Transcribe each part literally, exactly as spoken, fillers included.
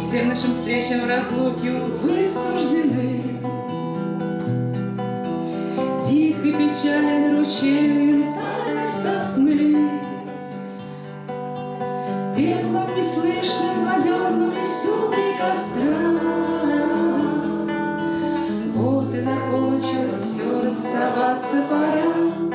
Всем нашим встречам в разлуке, увы, суждены. Тих и печален ручей янтарной сосны. Пеплом неслышным подернулись угли костра. Вот и закончилось все, расставаться пора.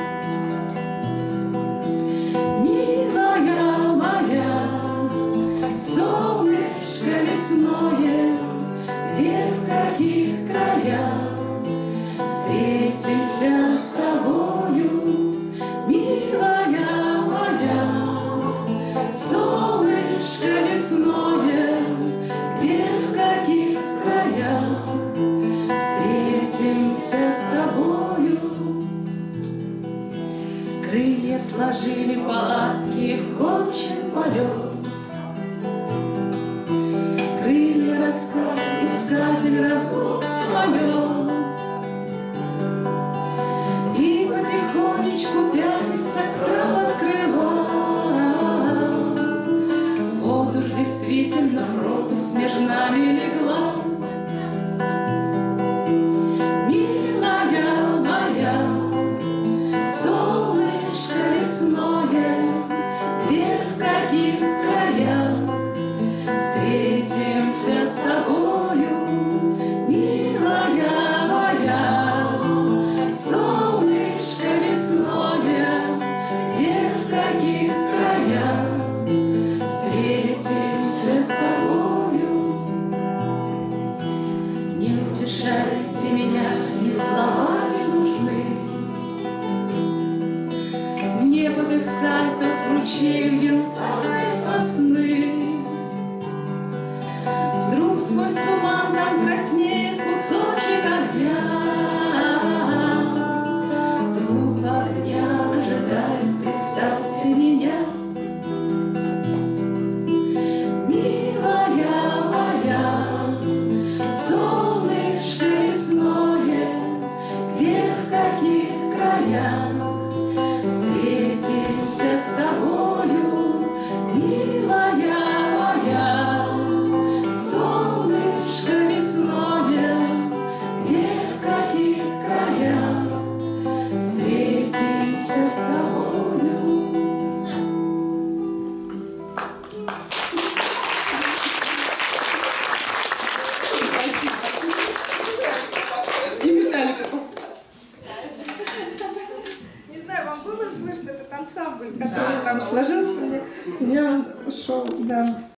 Милая моя, солнышко лесное, где, в каких краях встретимся с тобою, милая моя, солнышко лесное, где, в каких краях встретимся с тобою. Крылья сложили палатки в кончен полет. Крылья раскрыл искатель разлук самолет. И потихонечку пятится краб от крыла. Вот уж действительно пропасть между нами легла.